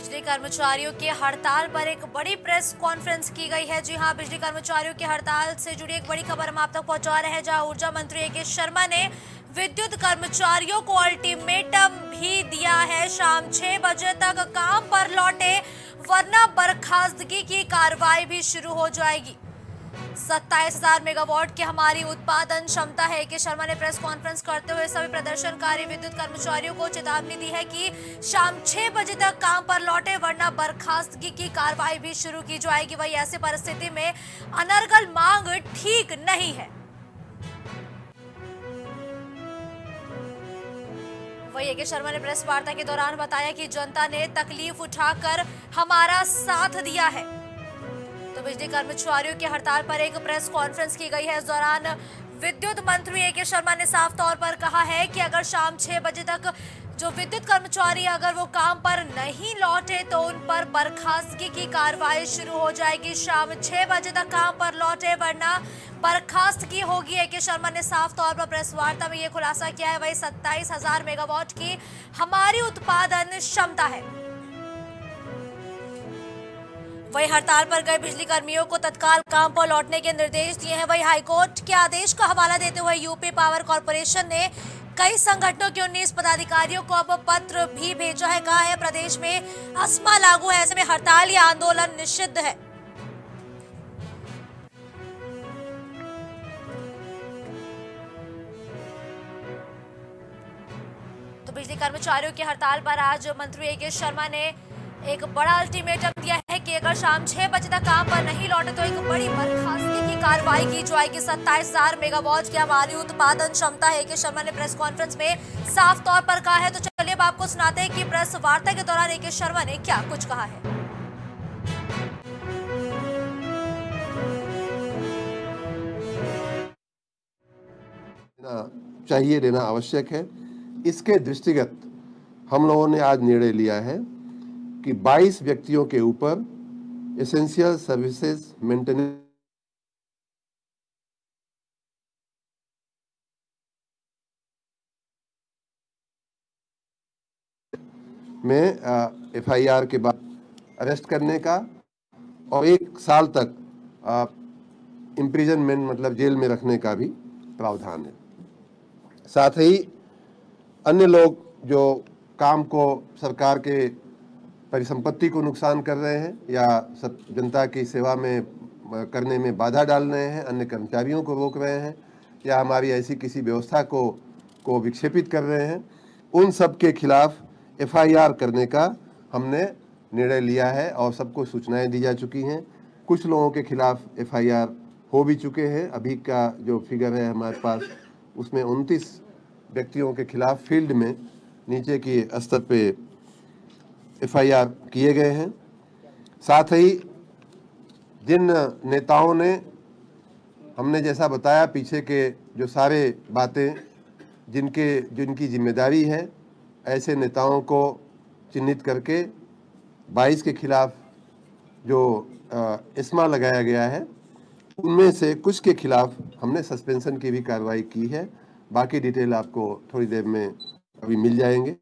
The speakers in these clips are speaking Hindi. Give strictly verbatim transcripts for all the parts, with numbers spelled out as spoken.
बिजली कर्मचारियों की हड़ताल पर एक बड़ी प्रेस कॉन्फ्रेंस की गई है। जी हां, बिजली कर्मचारियों की हड़ताल से जुड़ी एक बड़ी खबर हम आप तक पहुंचा रहे हैं, जहां ऊर्जा मंत्री ए के शर्मा ने विद्युत कर्मचारियों को अल्टीमेटम भी दिया है। शाम छह बजे तक काम पर लौटे वरना बर्खास्तगी की कार्रवाई भी शुरू हो जाएगी। सत्ताईस हजार मेगावाट की हमारी उत्पादन क्षमता है कि शर्मा ने प्रेस कॉन्फ्रेंस करते हुए सभी प्रदर्शनकारी विद्युत कर्मचारियों को चेतावनी दी है कि शाम छह बजे तक काम पर लौटे वरना बर्खास्तगी की कार्रवाई भी शुरू की जाएगी। वही ऐसी परिस्थिति में अनर्गल मांग ठीक नहीं है। वही ए के शर्मा ने प्रेस वार्ता के दौरान बताया कि जनता ने तकलीफ उठाकर हमारा साथ दिया है। तो बिजली कर्मचारियों की हड़ताल पर एक प्रेस कॉन्फ्रेंस की गई है। इस दौरान विद्युत मंत्री ए के शर्मा ने साफ तौर पर कहा है कि अगर शाम छह बजे तक जो विद्युत कर्मचारी अगर वो काम पर नहीं लौटे तो उन पर बर्खास्तगी की कार्रवाई शुरू हो जाएगी। शाम छह बजे तक काम पर लौटे वरना बर्खास्तगी होगी। ए के शर्मा ने साफ तौर पर प्रेस वार्ता में ये खुलासा किया है। वही सत्ताईस हजार मेगावाट की हमारी उत्पादन क्षमता है। वही हड़ताल पर गए बिजली कर्मियों को तत्काल काम पर लौटने के निर्देश दिए हैं। वही हाईकोर्ट के आदेश का हवाला देते हुए यूपी पावर कॉर्पोरेशन ने कई संगठनों के उन्नीस पदाधिकारियों को अब पत्र भी भेजा है। कहा है प्रदेश में अस्मा लागू है, ऐसे में हड़ताल या आंदोलन निषिद्ध है। तो बिजली कर्मचारियों की हड़ताल पर आज मंत्री ए के शर्मा ने एक बड़ा अल्टीमेटम दिया है कि अगर शाम छह बजे तक काम पर नहीं लौटे तो एक बड़ी बर्खास्तगी की कार्रवाई की जाएगी। सत्ताईस हजार मेगावाट की हमारी उत्पादन क्षमता है कि शर्मा ने प्रेस कॉन्फ्रेंस में साफ तौर पर कहा है। तो चलिए अब आपको सुनाते हैं कि प्रेस वार्ता के दौरान ए के शर्मा ने क्या कुछ कहा है। चाहिए देना आवश्यक है। इसके दृष्टिगत हम लोगों ने आज निर्णय लिया है कि बाईस व्यक्तियों के ऊपर एसेंशियल सर्विसेज मेंटेनेंस में एफ आई आर के बाद अरेस्ट करने का और एक साल तक इम्प्रिजनमेंट मतलब जेल में रखने का भी प्रावधान है। साथ ही अन्य लोग जो काम को सरकार के परिसंपत्ति को नुकसान कर रहे हैं या सब जनता की सेवा में करने में बाधा डाल रहे हैं, अन्य कर्मचारियों को रोक रहे हैं या हमारी ऐसी किसी व्यवस्था को को विक्षेपित कर रहे हैं, उन सब के खिलाफ एफ आई आर करने का हमने निर्णय लिया है और सबको सूचनाएं दी जा चुकी हैं। कुछ लोगों के खिलाफ एफ आई आर हो भी चुके हैं। अभी का जो फिगर है हमारे पास उसमें उनतीस व्यक्तियों के खिलाफ फील्ड में नीचे की स्तर पे एफ आई आर किए गए हैं। साथ ही जिन नेताओं ने हमने जैसा बताया पीछे के जो सारे बातें जिनके जिनकी जिम्मेदारी है, ऐसे नेताओं को चिन्हित करके बाईस के खिलाफ जो इस्मा लगाया गया है उनमें से कुछ के खिलाफ हमने सस्पेंशन की भी कार्रवाई की है। बाकी डिटेल आपको थोड़ी देर में अभी मिल जाएंगे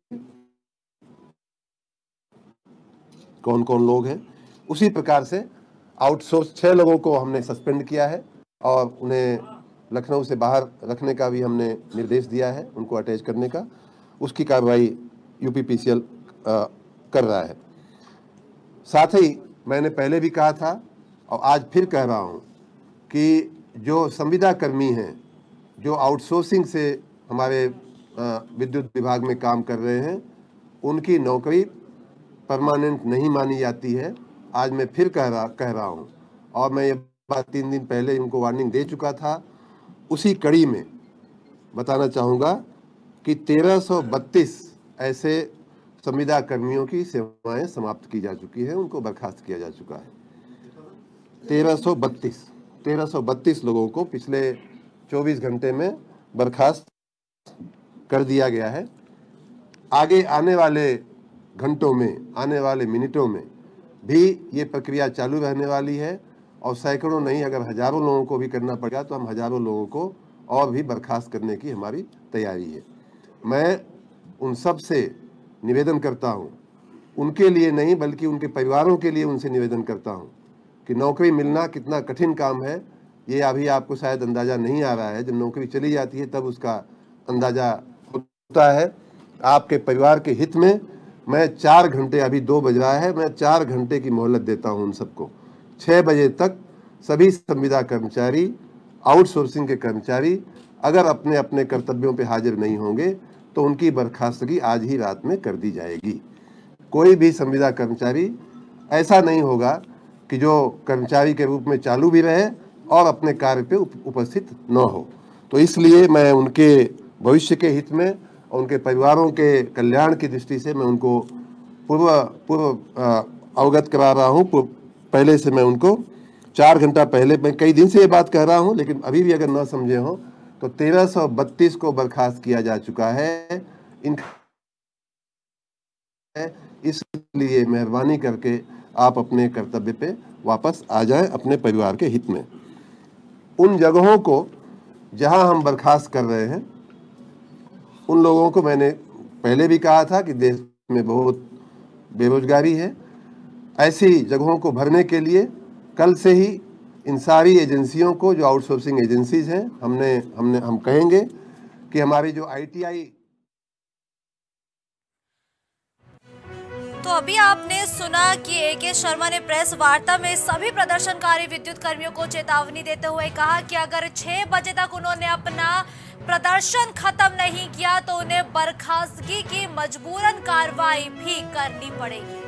कौन कौन लोग हैं। उसी प्रकार से आउटसोर्स छह लोगों को हमने सस्पेंड किया है और उन्हें लखनऊ से बाहर रखने का भी हमने निर्देश दिया है, उनको अटैच करने का। उसकी कार्रवाई यूपी पी सी एल कर रहा है। साथ ही मैंने पहले भी कहा था और आज फिर कह रहा हूं कि जो संविदा कर्मी हैं जो आउटसोर्सिंग से हमारे विद्युत विभाग में काम कर रहे हैं, उनकी नौकरी परमानेंट नहीं मानी जाती है। आज मैं फिर कह रहा कह रहा हूँ और मैं ये बात तीन दिन पहले इनको वार्निंग दे चुका था। उसी कड़ी में बताना चाहूँगा कि तेरह सौ बत्तीस ऐसे संविदा कर्मियों की सेवाएं समाप्त की जा चुकी है, उनको बर्खास्त किया जा चुका है। तेरह सौ बत्तीस तेरह सौ बत्तीस लोगों को पिछले चौबीस घंटे में बर्खास्त कर दिया गया है। आगे आने वाले घंटों में, आने वाले मिनटों में भी ये प्रक्रिया चालू रहने वाली है और सैकड़ों नहीं अगर हजारों लोगों को भी करना पड़ेगा तो हम हजारों लोगों को और भी बर्खास्त करने की हमारी तैयारी है। मैं उन सब से निवेदन करता हूँ, उनके लिए नहीं बल्कि उनके परिवारों के लिए उनसे निवेदन करता हूं कि नौकरी मिलना कितना कठिन काम है, ये अभी आपको शायद अंदाज़ा नहीं आ रहा है। जब नौकरी चली जाती है तब उसका अंदाज़ा होता है। आपके परिवार के हित में मैं चार घंटे, अभी दो बज रहा है, मैं चार घंटे की मोहलत देता हूं उन सबको। छः बजे तक सभी संविदा कर्मचारी, आउटसोर्सिंग के कर्मचारी अगर अपने अपने कर्तव्यों पे हाजिर नहीं होंगे तो उनकी बर्खास्तगी आज ही रात में कर दी जाएगी। कोई भी संविदा कर्मचारी ऐसा नहीं होगा कि जो कर्मचारी के रूप में चालू भी रहे और अपने कार्य पे उप, उपस्थित न हो। तो इसलिए मैं उनके भविष्य के हित में और उनके परिवारों के कल्याण की दृष्टि से मैं उनको पूर्व पूर्व अवगत करा रहा हूँ। पहले से मैं उनको चार घंटा पहले, मैं कई दिन से ये बात कह रहा हूँ लेकिन अभी भी अगर न समझे हो तो तेरह सौ बत्तीस को बर्खास्त किया जा चुका है। इन इसलिए मेहरबानी करके आप अपने कर्तव्य पे वापस आ जाएं अपने परिवार के हित में। उन जगहों को जहां हम बर्खास्त कर रहे हैं उन लोगों को मैंने पहले भी कहा था कि देश में बहुत बेरोजगारी है। ऐसी जगहों को भरने के लिए कल से ही इन सारी एजेंसियों को, जो आउटसोर्सिंग एजेंसीज हैं, हमने हमने हम कहेंगे कि हमारी जो आई टी आई। तो अभी आपने सुना कि ए के शर्मा ने प्रेस वार्ता में सभी प्रदर्शनकारी विद्युत कर्मियों को चेतावनी देते हुए कहा कि अगर छह बजे तक उन्होंने अपना प्रदर्शन खत्म नहीं किया तो उन्हें बर्खास्तगी की मजबूरन कार्रवाई भी करनी पड़ेगी।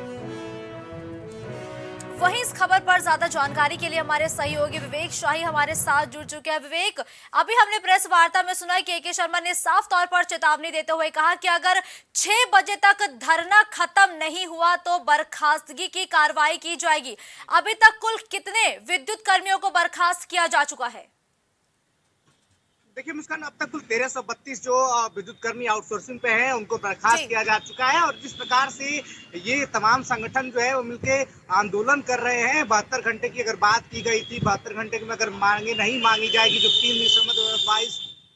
वहीं इस खबर पर ज्यादा जानकारी के लिए हमारे सहयोगी विवेक शाही हमारे साथ जुड़ चुके हैं। विवेक, अभी हमने प्रेस वार्ता में सुना कि ए के शर्मा ने साफ तौर पर चेतावनी देते हुए कहा कि अगर छह बजे तक धरना खत्म नहीं हुआ तो बर्खास्तगी की कार्रवाई की जाएगी। अभी तक कुल कितने विद्युत कर्मियों को बर्खास्त किया जा चुका है? देखिए मुस्कान, अब तक कुल तेरह सौ बत्तीस जो विद्युत कर्मी आउटसोर्सिंग पे हैं उनको बर्खास्त किया जा चुका है। और जिस प्रकार से ये तमाम संगठन जो है वो मिलके आंदोलन कर रहे हैं, बहत्तर घंटे की अगर बात की गई थी, बहत्तर घंटे में अगर मांगे नहीं मांगी जाएगी, जो तीन दिसंबर दो हजार बाईस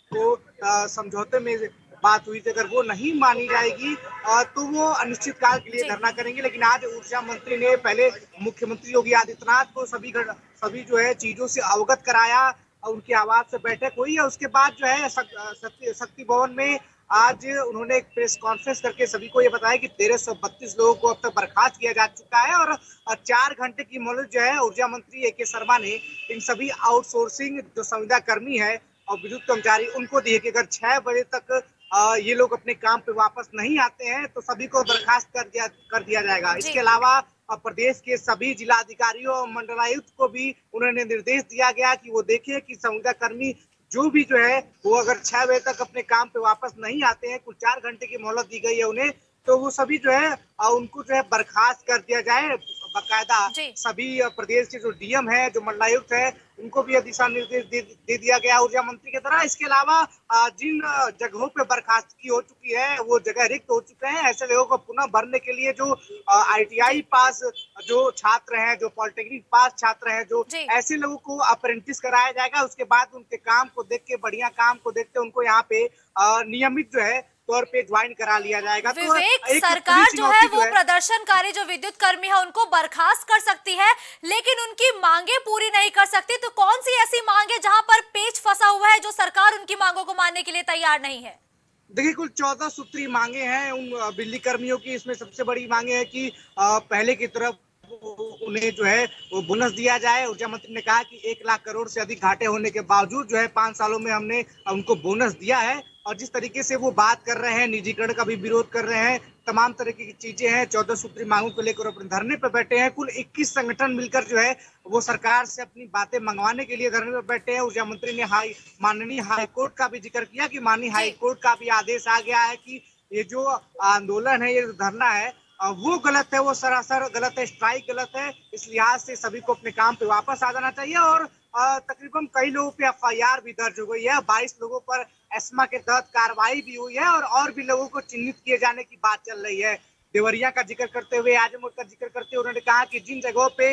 को समझौते में बात हुई थी, अगर वो नहीं मानी जाएगी तो वो अनिश्चित काल के लिए धरना करेंगे। लेकिन आज ऊर्जा मंत्री ने पहले मुख्यमंत्री योगी आदित्यनाथ को सभी सभी जो है चीजों से अवगत कराया, उनकी आवाज से बैठक हुई है। उसके बाद जो है शक्ति भवन में आज उन्होंने एक प्रेस कॉन्फ्रेंस करके सभी को ये बताया कि तेरह सौ बत्तीस लोगों को अब तक बर्खास्त किया जा चुका है। और चार घंटे की मोहलत जो है ऊर्जा मंत्री ए के शर्मा ने इन सभी आउटसोर्सिंग जो संविदा कर्मी है और विद्युत कर्मचारी उनको दिए कि अगर छह बजे तक ये लोग अपने काम पे वापस नहीं आते हैं तो सभी को बर्खास्त कर दिया कर दिया जाएगा। इसके अलावा प्रदेश के सभी जिलाधिकारियों और मंडलायुक्त को भी उन्होंने निर्देश दिया गया कि वो देखें कि संविदा कर्मी जो भी जो है वो अगर छह बजे तक अपने काम पे वापस नहीं आते हैं, कुल चार घंटे की मोहलत दी गई है उन्हें, तो वो सभी जो है उनको जो है बर्खास्त कर दिया जाए। बाकायदा सभी प्रदेश के जो डी एम है, जो मंडलायुक्त है, उनको भी दिशा निर्देश दे, दे दिया गया ऊर्जा मंत्री की तरह। इसके अलावा जिन जगहों पे बर्खास्तगी हो चुकी है वो जगह रिक्त हो चुके हैं, ऐसे लोगों को पुनः भरने के लिए जो आई टी आई पास जो छात्र हैं, जो पॉलिटेक्निक पास छात्र हैं, जो ऐसे लोगों को अप्रेंटिस कराया जाएगा। उसके बाद उनके काम को देख के, बढ़िया काम को देखते उनको यहाँ पे नियमित जो है तौर पे ज्वाइन करा लिया जाएगा। विवेक, तो सरकार जो है वो प्रदर्शनकारी जो विद्युत कर्मी है उनको बर्खास्त कर सकती है लेकिन उनकी मांगे पूरी नहीं कर सकती। तो कौन सी ऐसी मांग है जहां पर पेच फंसा हुआ है जो सरकार उनकी मांगों को मानने के लिए तैयार नहीं है? देखिए कुल चौदह सूत्री मांगे हैं उन बिजली कर्मियों की। इसमें सबसे बड़ी मांगे है कि पहले की तरफ उन्हें जो है वो बोनस दिया जाए। ऊर्जा मंत्री ने कहा कि एक लाख करोड़ से अधिक घाटे होने के बावजूद जो है पांच सालों में हमने उनको बोनस दिया है। और जिस तरीके से वो बात कर रहे हैं, निजीकरण का भी विरोध कर रहे हैं, तमाम तरह की चीजें हैं, चौदह सूत्री मांगों को लेकर अपने धरने पर बैठे हैं। कुल इक्कीस संगठन मिलकर जो है वो सरकार से अपनी बातें मंगवाने के लिए धरने पर बैठे हैं। ऊर्जा मंत्री ने हाई माननीय हाईकोर्ट का भी जिक्र किया कि माननीय हाईकोर्ट का भी आदेश आ गया है कि ये जो आंदोलन है, ये जो धरना है वो गलत है, वो सरासर गलत है, स्ट्राइक गलत है। इस लिहाज से सभी को अपने काम पे वापस आ जाना चाहिए। और तकरीबन कई लोगों पे एफ आई आर भी दर्ज हो गई है, बाईस लोगों पर एस्मा के तहत कार्रवाई भी हुई है और और भी लोगों को चिन्हित किए जाने की बात चल रही है। देवरिया का जिक्र करते हुए, आजमगढ़ का जिक्र करते हुए उन्होंने कहा कि जिन जगहों पे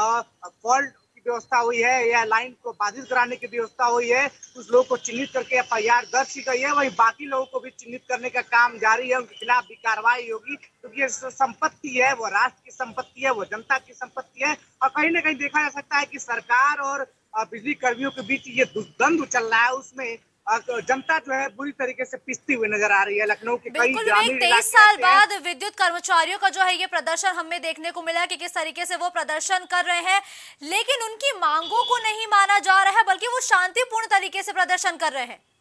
फॉल्ट की व्यवस्था हुई है या लाइन को बाधित कराने की व्यवस्था हुई है, उस लोगों को चिन्हित करके एफ आई आर दर्ज की गई है। वहीं बाकी लोगों को भी चिन्हित करने का काम जारी है, उनके खिलाफ भी कार्रवाई होगी। तो क्योंकि संपत्ति है वो राष्ट्र की संपत्ति है, वो जनता की संपत्ति है। और कहीं ना कहीं देखा जा सकता है कि सरकार और बिजली कर्मियों के बीच ये द्वंद्व चल रहा है, उसमें जनता जो है बुरी तरीके से पिसती हुई नजर आ रही है। लखनऊ के कई ग्रामीण तेईस साल बाद विद्युत कर्मचारियों का जो है ये प्रदर्शन हमें देखने को मिला कि किस तरीके से वो प्रदर्शन कर रहे हैं, लेकिन उनकी मांगों को नहीं माना जा रहा है, बल्कि वो शांतिपूर्ण तरीके से प्रदर्शन कर रहे हैं।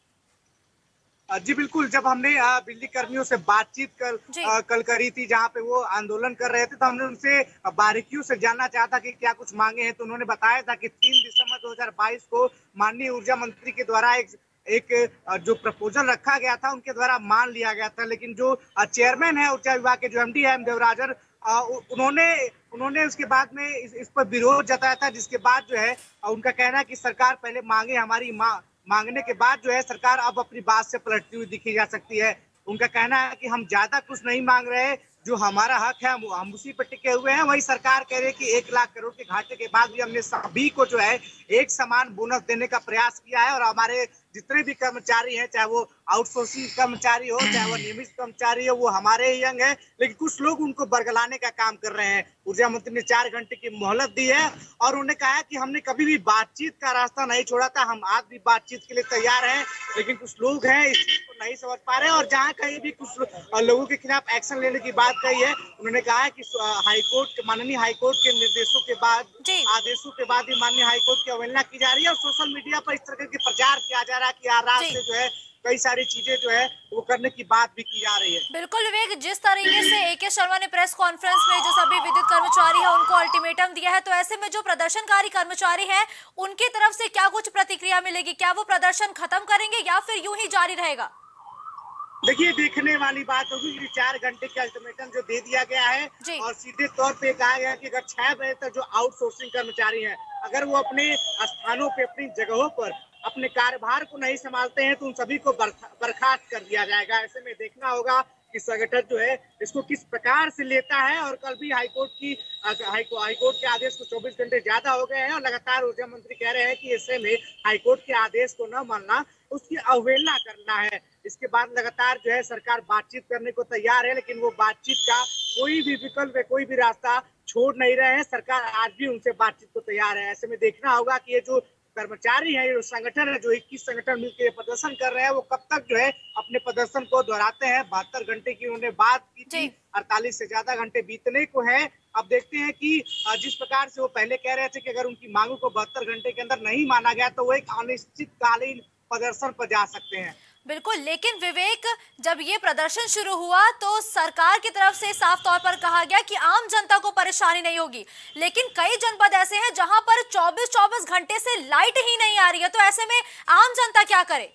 जी बिल्कुल, जब हमने बिजली कर्मियों से बातचीत कल कल करी थी, जहां पे वो आंदोलन कर रहे थे, तो हमने उनसे बारीकियों से जानना चाहा था कि क्या कुछ मांगे हैं। तो उन्होंने बताया था कि तीन दिसंबर दो हजार बाईस को माननीय ऊर्जा मंत्री के द्वारा एक एक जो प्रपोजल रखा गया था उनके द्वारा मान लिया गया था, लेकिन जो चेयरमैन है ऊर्जा विभाग के, जो एमडी है एम देवराजन, उन्होंने उन्होंने उसके बाद में इस, इस पर विरोध जताया था, जिसके बाद जो है उनका कहना है कि सरकार पहले मांगे, हमारी मांग मांगने के बाद जो है सरकार अब अपनी बात से पलटती हुई दिखी जा सकती है। उनका कहना है कि हम ज्यादा कुछ नहीं मांग रहे, जो हमारा हक है हम उसी पर टिके हुए हैं। वही सरकार कह रही है कि एक लाख करोड़ के घाटे के बाद भी हमने सभी को जो है एक समान बोनस देने का प्रयास किया है, और हमारे जितने भी कर्मचारी हैं, चाहे वो आउटसोर्सिंग कर्मचारी हो, चाहे वो नियमित कर्मचारी हो, वो हमारे ही अंग है, लेकिन कुछ लोग उनको बरगलाने का काम कर रहे हैं। ऊर्जा मंत्री ने चार घंटे की मोहलत दी है और उन्होंने कहा है कि हमने कभी भी बातचीत का रास्ता नहीं छोड़ा था, हम आज भी बातचीत के लिए तैयार हैं, लेकिन कुछ लोग हैं इस चीज को नहीं समझ पा रहे हैं। और जहाँ कहीं भी कुछ लोगों के खिलाफ एक्शन लेने की बात कही है, उन्होंने कहा है कि हाईकोर्ट माननीय हाईकोर्ट के निर्देशों के बाद, आदेशों के बाद ही माननीय हाईकोर्ट की अवहेलना की जा रही है और सोशल मीडिया पर इस तरह के प्रचार किया जा रहा है कि आराम से जो है कई सारी चीजें जो है वो करने की बात भी की जा रही है। बिल्कुल विवेक, जिस तरीके से ए के शर्मा ने प्रेस कॉन्फ्रेंस में जो सभी विद्युत कर्मचारी है उनको अल्टीमेटम दिया है, तो ऐसे में जो प्रदर्शनकारी कर्मचारी हैं उनकी तरफ से क्या कुछ प्रतिक्रिया मिलेगी? क्या वो प्रदर्शन खत्म करेंगे या फिर यूं ही जारी रहेगा? देखिए, देखने वाली बात होगी कि चार घंटे का अल्टीमेटम जो दे दिया गया है और सीधे तौर पे कहा गया कि अगर छह बजे तक जो आउटसोर्सिंग कर्मचारी हैं, अगर वो अपने स्थानों पे, अपनी जगहों पर अपने कार्यभार को नहीं संभालते हैं, तो उन सभी को बर्खास्त कर दिया जाएगा। ऐसे में देखना होगा कि संगठन जो है इसको किस प्रकार से लेता है। और कल भी हाईकोर्ट की हाईकोर्ट के आदेश को चौबीस घंटे ज्यादा हो गए हैं और लगातार ऊर्जा मंत्री कह रहे हैं कि ऐसे में हाईकोर्ट के आदेश को न मानना, उसकी अवहेलना करना है। इसके बाद लगातार जो है सरकार बातचीत करने को तैयार है, लेकिन वो बातचीत का कोई भी विकल्प है, कोई भी रास्ता छोड़ नहीं रहे हैं। सरकार आज भी उनसे बातचीत को तैयार है। ऐसे में देखना होगा कि ये जो कर्मचारी है, ये जो संगठन है, जो इक्कीस संगठन मिलकर प्रदर्शन कर रहे हैं, वो कब तक जो है अपने प्रदर्शन को दोहराते हैं। बहत्तर घंटे की उन्होंने बात की थी, अड़तालीस से ज्यादा घंटे बीतने को है। अब देखते हैं कि जिस प्रकार से वो पहले कह रहे थे कि अगर उनकी मांगों को बहत्तर घंटे के अंदर नहीं माना गया तो वो एक अनिश्चितकालीन प्रदर्शन पर जा सकते हैं। बिल्कुल, लेकिन विवेक, जब ये प्रदर्शन शुरू हुआ तो सरकार की तरफ से साफ तौर पर कहा गया कि आम जनता को परेशानी नहीं होगी, लेकिन कई जनपद ऐसे हैं जहां पर चौबीस चौबीस घंटे से लाइट ही नहीं आ रही है, तो ऐसे में आम जनता क्या करे?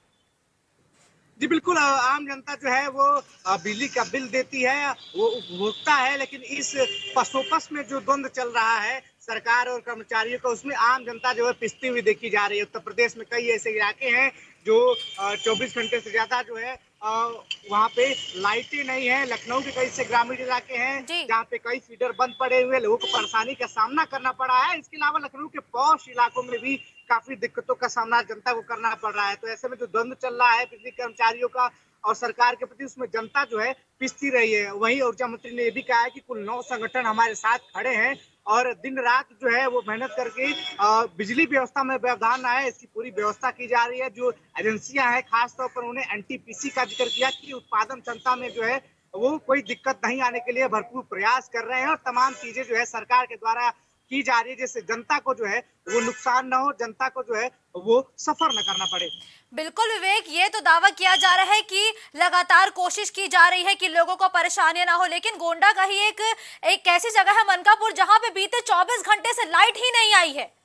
जी बिल्कुल, आम जनता जो है वो बिजली का बिल देती है, वो उपभोक्ता है, लेकिन इस पसोपस में जो द्वंद्व चल रहा है सरकार और कर्मचारियों का, उसमें आम जनता जो है पिसती हुई देखी जा रही है। उत्तर प्रदेश में कई ऐसे इलाके हैं जो चौबीस घंटे से ज्यादा जो है वहाँ पे लाइटें नहीं है। लखनऊ के कई से ग्रामीण इलाके हैं जहाँ पे कई फीडर बंद पड़े हुए, लोगों को परेशानी का सामना करना पड़ा है। इसके अलावा लखनऊ के पॉश इलाकों में भी काफी दिक्कतों का सामना जनता को करना पड़ रहा है। तो ऐसे में जो द्वंद्व चल रहा है बिजली कर्मचारियों का और सरकार के प्रति, उसमें जनता जो है पिसती रही है। वहीं ऊर्जा मंत्री ने ये भी कहा है कि कुल नौ संगठन हमारे साथ खड़े हैं और दिन रात जो है वो मेहनत करके बिजली व्यवस्था में व्यवधान ना है, इसकी पूरी व्यवस्था की जा रही है। जो एजेंसियां हैं, खासतौर पर उन्हें एनटीपीसी का जिक्र किया कि उत्पादन क्षमता में जो है वो कोई दिक्कत नहीं आने के लिए भरपूर प्रयास कर रहे हैं और तमाम चीजें जो है सरकार के द्वारा की जा रही है, जिससे जनता को जो है वो नुकसान ना हो, जनता को जो है वो सफर न करना पड़े। बिल्कुल विवेक, ये तो दावा किया जा रहा है कि लगातार कोशिश की जा रही है कि लोगों को परेशानियां ना हो, लेकिन गोंडा का ही एक एक ऐसी जगह है मनकापुर जहां पे बीते चौबीस घंटे से लाइट ही नहीं आई है।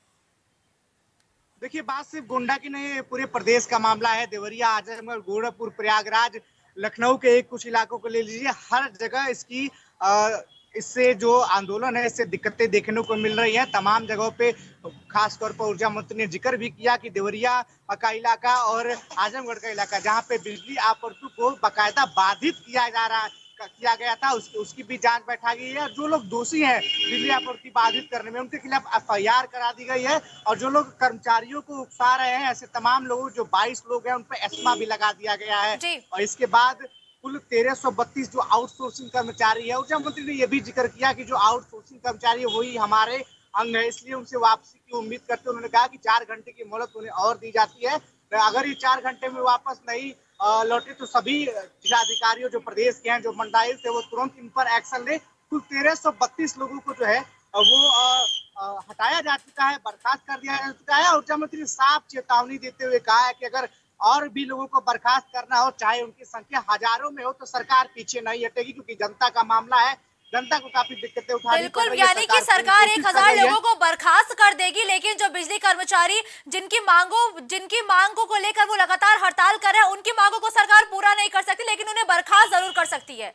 देखिए, बात सिर्फ गोंडा की नहीं है, पूरे प्रदेश का मामला है। देवरिया, आजमगढ़, गोरखपुर, प्रयागराज, लखनऊ के एक कुछ इलाकों को ले लीजिए, हर जगह इसकी आ, इससे जो आंदोलन है, इससे दिक्कतें देखने को मिल रही है। तमाम जगहों पे खास तौर पर ऊर्जा मंत्री ने जिक्र भी किया कि देवरिया का इलाका और आजमगढ़ का इलाका, जहां पे बिजली आपूर्ति को बाकायदा बाधित किया जा रहा है किया गया था, उसकी उसकी भी जांच बैठा गई है। और जो लोग दोषी हैं बिजली आपूर्ति बाधित करने में, उनके खिलाफ एफ आई आर करा दी गई है। और जो लोग कर्मचारियों को उकसा रहे हैं, ऐसे तमाम लोगों, जो बाईस लोग हैं, उन पर एस्मा भी लगा दिया गया है। और इसके बाद कुल तेरह सौ बत्तीस जो आउटसोर्सिंग कर्मचारी है। ऊर्जा मंत्री ने यह भी जिक्र किया कि जो आउटसोर्सिंग कर्मचारी वही हमारे अंग है, इसलिए उनसे वापसी की उम्मीद करते उन्होंने कहा कि चार घंटे की मोहलत उन्हें और दी जाती है। अगर ये चार घंटे में वापस नहीं लौटे तो सभी जिलाधिकारियों जो प्रदेश के हैं, जो मंडलायुक्त है, वो तुरंत इन पर एक्शन ले। कुल तेरह सौ बत्तीस लोगों को जो है वो आ, आ, हटाया जा चुका है, बर्खास्त कर दिया जा चुका है। ऊर्जा मंत्री ने साफ चेतावनी देते हुए कहा है कि अगर और भी लोगों को बर्खास्त करना हो, चाहे उनकी संख्या हजारों में हो, तो सरकार पीछे नहीं हटेगी, क्योंकि जनता का मामला है, जनता को काफी दिक्कतें उठानी पड़ रही है। बिल्कुल, यानी कि सरकार एक हजार लोगों को बर्खास्त कर देगी, लेकिन जो बिजली कर्मचारी जिनकी मांगों जिनकी मांगों को लेकर वो लगातार हड़ताल कर रहे हैं, उनकी मांगों को सरकार पूरा नहीं कर सकती, लेकिन उन्हें बर्खास्त जरूर कर सकती है।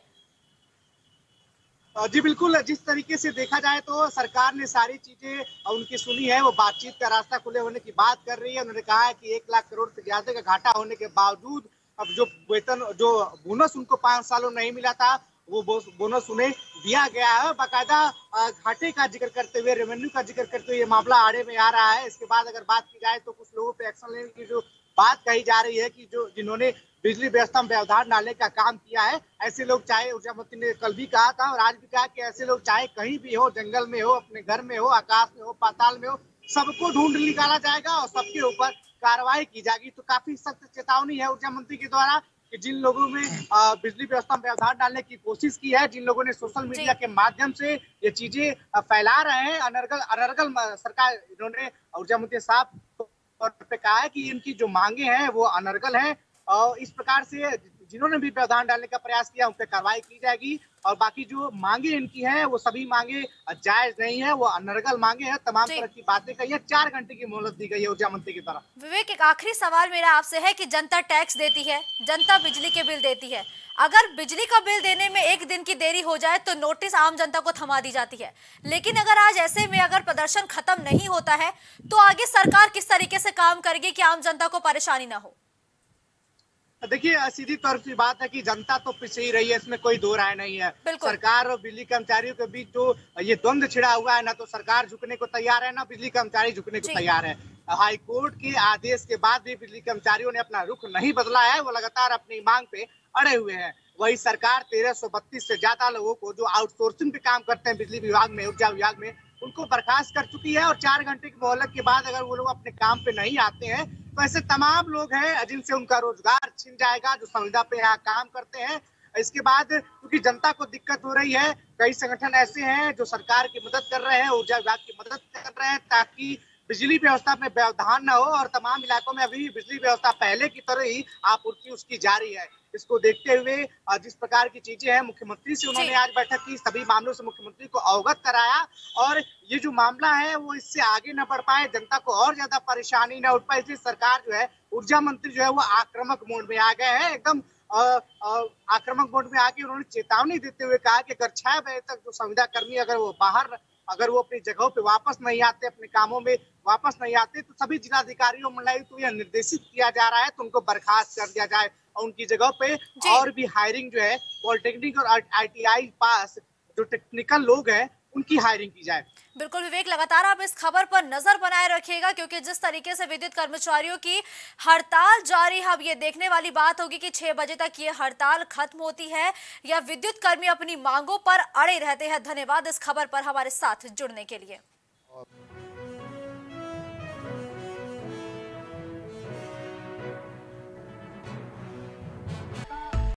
जी बिल्कुल, जिस तरीके से देखा जाए तो सरकार ने सारी चीजें उनकी सुनी है, वो बातचीत का रास्ता खुले होने की बात कर रही है। उन्होंने कहा है कि एक लाख करोड़ से ज्यादा का घाटा होने के बावजूद अब जो वेतन जो बोनस उनको पांच सालों नहीं मिला था, वो बोनस उन्हें दिया गया है। बाकायदा घाटे का जिक्र करते हुए, रेवेन्यू का जिक्र करते हुए ये मामला आड़े में आ रहा है। इसके बाद अगर बात की जाए तो कुछ लोगों पे एक्शन लेने की जो बात कही जा रही है कि जो जिन्होंने बिजली व्यवस्था में व्यवधान डालने का काम किया है, ऐसे लोग, चाहे ऊर्जा मंत्री ने कल भी कहा था और आज भी कहा कि ऐसे लोग चाहे कहीं भी हो, जंगल में हो, अपने घर में हो, आकाश में हो, पाताल में हो, सबको ढूंढ निकाला जाएगा और सबके ऊपर कार्रवाई की जाएगी। तो काफी सख्त चेतावनी है ऊर्जा मंत्री के द्वारा कि जिन लोगों में बिजली व्यवस्था में व्यवधान डालने की कोशिश की है, जिन लोगों ने सोशल मीडिया के माध्यम से ये चीजें फैला रहे हैं, अनर्गल अनर्गल सरकार, इन्होंने ऊर्जा मंत्री साहब तौर पे कहा है कि इनकी जो मांगे हैं वो अनर्गल हैं और इस प्रकार से जिन्होंने भी व्यवधान डालने का प्रयास किया उन पर कार्रवाई की जाएगी। और बाकी जो मांगे इनकी हैं वो सभी मांगे जायज नहीं है, वो अनर्गल मांगे हैं। तमाम तरह की बातें कही है, चार घंटे की मोहलत दी गई है ऊर्जा मंत्री की तरफ। विवेक, एक आखिरी सवाल मेरा आपसे है कि जनता टैक्स देती है, जनता बिजली के बिल देती है, अगर बिजली का बिल देने में एक दिन की देरी हो जाए तो नोटिस आम जनता को थमा दी जाती है, लेकिन अगर आज ऐसे में अगर प्रदर्शन खत्म नहीं होता है तो आगे सरकार किस तरीके से काम करेगी कि आम जनता को परेशानी ना हो? देखिए, सीधी तौर की बात है कि जनता तो पिछड़ ही रही है, इसमें कोई दो राय नहीं है। सरकार और बिजली कर्मचारियों के बीच जो ये द्वंद्व छिड़ा हुआ है, ना तो सरकार झुकने को तैयार है, ना बिजली कर्मचारी झुकने को तैयार है। हाईकोर्ट के आदेश के बाद भी बिजली कर्मचारियों ने अपना रुख नहीं बदला है, वो लगातार अपनी मांग पे अड़े हुए हैं। वही सरकार तेरह सौ बत्तीस से ज्यादा लोगों को जो आउटसोर्सिंग पे काम करते हैं बिजली विभाग में, ऊर्जा विभाग में, उनको बर्खास्त कर चुकी है। और चार घंटे की मोहलत के बाद अगर वो लोग अपने काम पे नहीं आते हैं तो ऐसे तमाम लोग हैं जिनसे उनका रोजगार छिन जाएगा, जो संविदा पे यहाँ काम करते हैं। इसके बाद क्योंकि जनता को दिक्कत हो रही है, कई संगठन ऐसे हैं जो सरकार की मदद कर रहे हैं, ऊर्जा विभाग की मदद कर रहे हैं ताकि बिजली व्यवस्था में व्यवधान न हो। और तमाम इलाकों में अभी बिजली व्यवस्था पहले की तरह ही आपूर्ति उसकी जारी है। इसको देखते हुए जिस प्रकार की चीजें हैं, मुख्यमंत्री से उन्होंने आज बैठक की, सभी मामलों से मुख्यमंत्री को अवगत कराया और ये जो मामला है वो इससे आगे न बढ़ पाए, जनता को और ज्यादा परेशानी न उठ पाए, इसलिए सरकार जो है, ऊर्जा मंत्री जो है वो आक्रामक मोड में आ गए हैं। एकदम आक्रामक मोड में आके उन्होंने चेतावनी देते हुए कहा कि अगर छह बजे तक जो संविदा कर्मी अगर वो बाहर अगर वो अपनी जगहों पे वापस नहीं आते, अपने कामों में वापस नहीं आते, तो सभी जिलाधिकारियों मंडलायुक्त को यह निर्देशित किया जा रहा है तो उनको बर्खास्त कर दिया जाए और उनकी जगह पे और भी हायरिंग जो है पॉलिटेक्निक और आईटीआई पास जो टेक्निकल लोग हैं उनकी हायरिंग की जाए। बिल्कुल विवेक, लगातार आप इस खबर पर नजर बनाए रखिएगा, क्योंकि जिस तरीके से विद्युत कर्मचारियों की हड़ताल जारी है, अब ये देखने वाली बात होगी कि छह बजे तक ये हड़ताल खत्म होती है या विद्युत कर्मी अपनी मांगों पर अड़े रहते हैं। धन्यवाद इस खबर पर हमारे साथ जुड़ने के लिए।